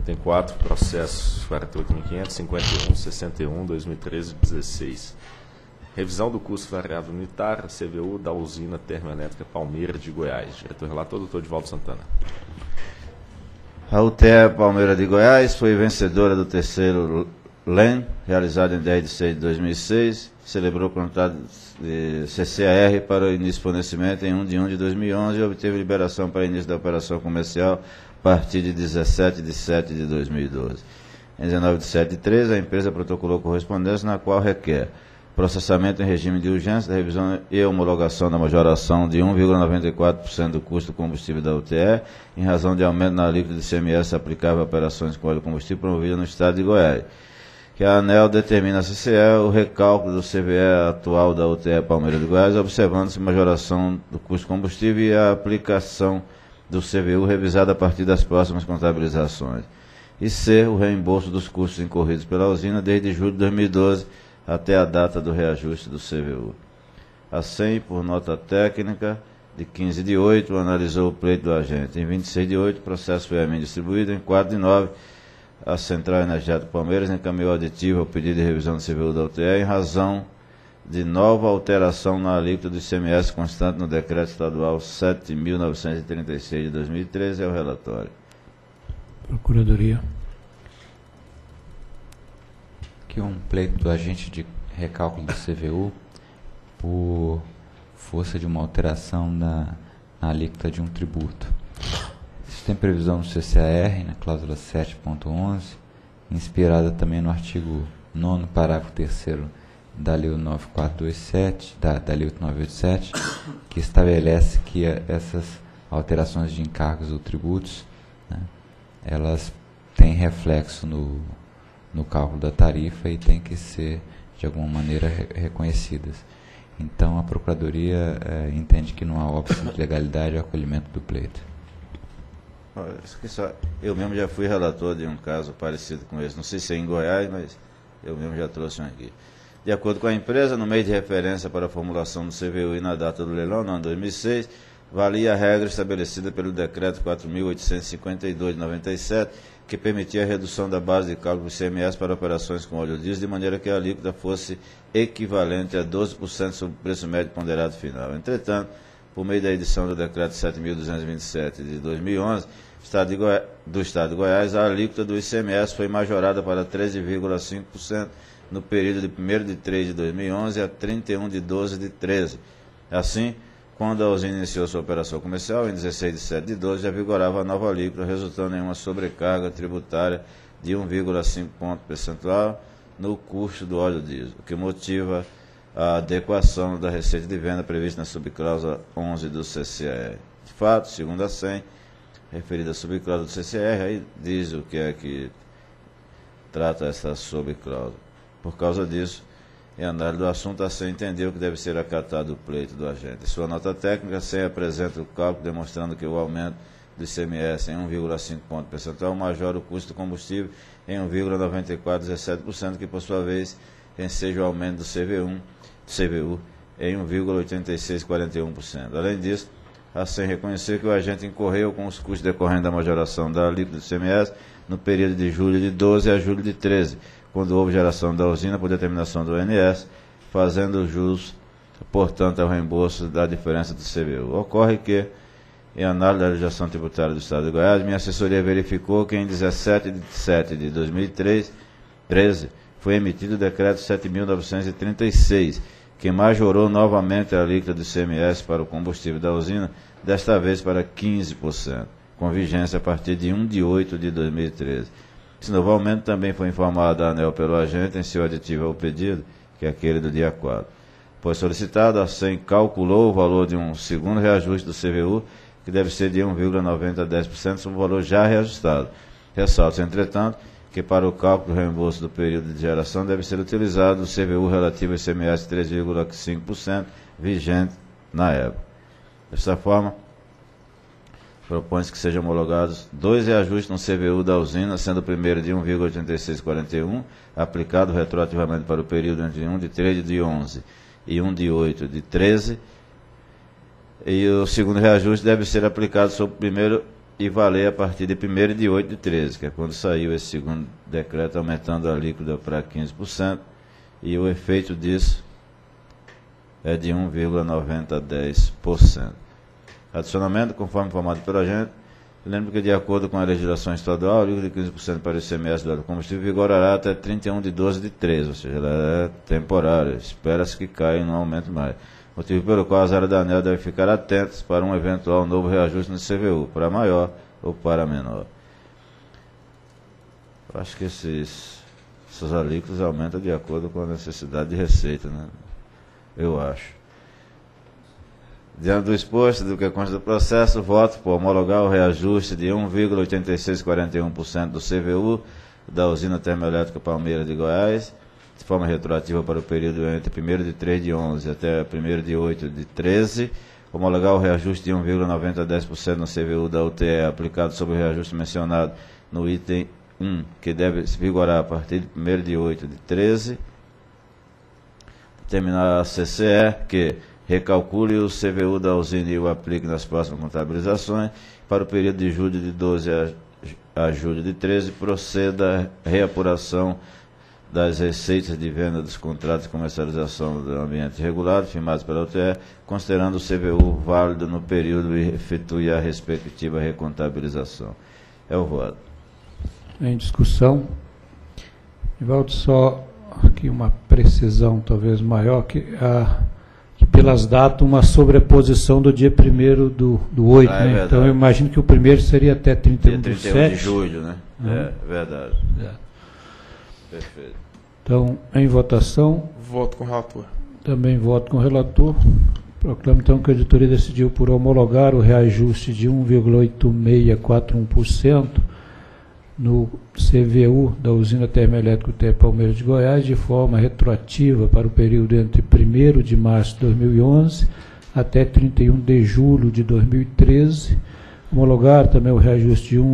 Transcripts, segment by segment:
Item 4, processo 48.551, 2013, 16. Revisão do custo variável unitário, CVU, da usina termoelétrica Palmeira de Goiás. Diretor-relator, doutor Divaldo Santana. A UTE Palmeira de Goiás foi vencedora do terceiro LEN, realizado em 10 de 6 de 2006, celebrou o contrato de CCAR para o início de fornecimento em 1 de 1 de 2011 e obteve liberação para início da operação comercial a partir de 17 de 7 de 2012. Em 19 de 7 de 13, a empresa protocolou correspondência na qual requer processamento em regime de urgência da revisão e homologação da majoração de 1,94% do custo do combustível da UTE, em razão de aumento na alíquota de ICMS aplicável a operações com óleo combustível promovida no estado de Goiás. Que a ANEEL determina a CCE o recálculo do CVE atual da UTE Palmeira de Goiás, observando-se majoração do custo do combustível e a aplicação do CVU revisada a partir das próximas contabilizações. E C, o reembolso dos custos incorridos pela usina desde julho de 2012 até a data do reajuste do CVU. A SEM, por nota técnica, de 15 de 8, analisou o pleito do agente. Em 26 de 8, o processo foi a mim distribuído. Em 4 de 9, a Central Energética Palmeiras encaminhou aditivo ao pedido de revisão do CVU da UTE em razão de nova alteração na alíquota do ICMS constante no Decreto Estadual 7.936 de 2013. É o relatório. Procuradoria. Aqui um pleito do agente de recálculo do CVU por força de uma alteração na alíquota de um tributo. Isso tem previsão no CCAR, na cláusula 7.11, inspirada também no artigo 9º, parágrafo 3º da Lei 9427, da Lei 8987, que estabelece que essas alterações de encargos ou tributos, né, elas têm reflexo no cálculo da tarifa e têm que ser, de alguma maneira, reconhecidas. Então, a Procuradoria entende que não há óbice de legalidade ao acolhimento do pleito. Eu mesmo já fui relator de um caso parecido com esse. Não sei se é em Goiás, mas eu mesmo já trouxe um aqui. De acordo com a empresa, no meio de referência para a formulação do CVU e na data do leilão, no ano 2006, valia a regra estabelecida pelo Decreto 4.852 de 97, que permitia a redução da base de cálculo do ICMS para operações com óleo diesel, de maneira que a alíquota fosse equivalente a 12% sobre o preço médio ponderado final. Entretanto, por meio da edição do Decreto 7.227 de 2011, do Estado de Goiás, a alíquota do ICMS foi majorada para 13,5% no período de 1º de 3 de 2011 a 31 de 12 de 13. Assim, quando a usina iniciou sua operação comercial, em 16 de 7 de 12, já vigorava a nova alíquota, resultando em uma sobrecarga tributária de 1,5 ponto percentual no custo do óleo diesel, o que motiva a adequação da receita de venda prevista na subcláusula 11 do CCAR. De fato, segundo a SEM, referida à subcláusula do CCAR, aí diz o que é que trata essa subcláusula. Por causa disso, em análise do assunto, a SEM entendeu que deve ser acatado o pleito do agente. Em sua nota técnica, a SEM apresenta o cálculo demonstrando que o aumento do ICMS em 1,5 ponto percentual majora o custo do combustível em 1,9417%, que por sua vez enseja o aumento do CVU em 1,8641%. Além disso, a SEM reconheceu que o agente incorreu com os custos decorrentes da majoração da alíquota do ICMS no período de julho de 12 a julho de 13, quando houve geração da usina por determinação do ONS, fazendo jus, portanto, ao reembolso da diferença do CVU. Ocorre que, em análise da legislação tributária do Estado de Goiás, minha assessoria verificou que em 17 de 7 de 2013 foi emitido o Decreto 7.936, que majorou novamente a alíquota do ICMS para o combustível da usina, desta vez para 15%, com vigência a partir de 1 de 8 de 2013. Esse novo aumento também foi informado à ANEEL pelo agente em seu aditivo ao pedido, que é aquele do dia 4. Pois solicitado, a SEM calculou o valor de um segundo reajuste do CVU, que deve ser de 1,90 a 10% sobre o valor já reajustado. Ressalta, entretanto, que para o cálculo do reembolso do período de geração deve ser utilizado o CVU relativo ao ICMS 3,5%, vigente na época. Dessa forma, propõe-se que sejam homologados 2 reajustes no CVU da usina, sendo o primeiro de 1,8641, aplicado retroativamente para o período entre 1 de 3 de 11 e 1 de 8 de 13, e o segundo reajuste deve ser aplicado sobre o primeiro e valer a partir de 1º de 8 de 13, que é quando saiu esse segundo decreto aumentando a alíquota para 15%, e o efeito disso é de 1,9010%. Adicionamento, conforme informado pela agente, lembro que, de acordo com a legislação estadual, a alíquota de 15% para o ICMS do combustível vigorará até 31 de 12 de 13, ou seja, ela é temporária, espera-se que caia e não aumente mais. Motivo pelo qual as áreas da ANEEL devem ficar atentas para um eventual novo reajuste no CVU, para maior ou para menor. Eu acho que essas alíquotas aumentam de acordo com a necessidade de receita, né? Eu acho. Diante do exposto, do que consta do processo, voto por homologar o reajuste de 1,8641% do CVU da usina termoelétrica Palmeira de Goiás, de forma retroativa para o período entre 1º de 3 de 11 até 1º de 8 de 13, homologar o reajuste de 1,9010% no CVU da UTE aplicado sobre o reajuste mencionado no item 1, que deve vigorar a partir de 1º de 8 de 13, determinar a CCE que recalcule o CVU da usina e o aplique nas próximas contabilizações para o período de julho de 12 a julho de 13, proceda a reapuração das receitas de venda dos contratos de comercialização do ambiente regulado firmados pela UTE, considerando o CVU válido no período e efetue a respectiva recontabilização. É o voto. Em discussão. Nivaldo, só aqui uma precisão talvez maior, que pelas datas uma sobreposição do dia 1º do 8, né? É, então eu imagino que o primeiro seria até 31 de 7. De julho, né? É verdade. Perfeito. Então, em votação. Voto com o relator. Também voto com o relator. Proclamo então que a editoria decidiu por homologar o reajuste de 1,8641% no CVU da usina termoelétrica UTE Palmeira de Goiás, de forma retroativa para o período entre 1º de março de 2011 até 31 de julho de 2013. Homologar também o reajuste de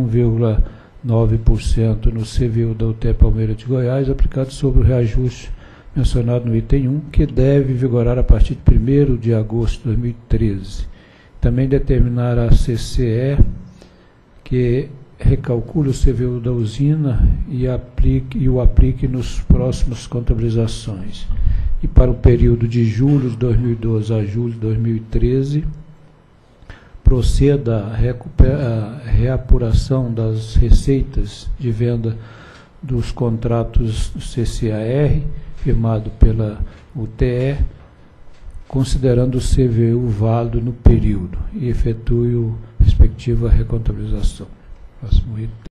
1,9% no CVU da UTE Palmeira de Goiás, aplicado sobre o reajuste mencionado no item 1, que deve vigorar a partir de 1º de agosto de 2013. Também determinar a CCE que recalcule o CVU da usina e o aplique nos próximos contabilizações. E para o período de julho de 2012 a julho de 2013, proceda a reapuração das receitas de venda dos contratos do CCAR, firmado pela UTE, considerando o CVU válido no período, e efetue a respectiva recontabilização. Próximo item.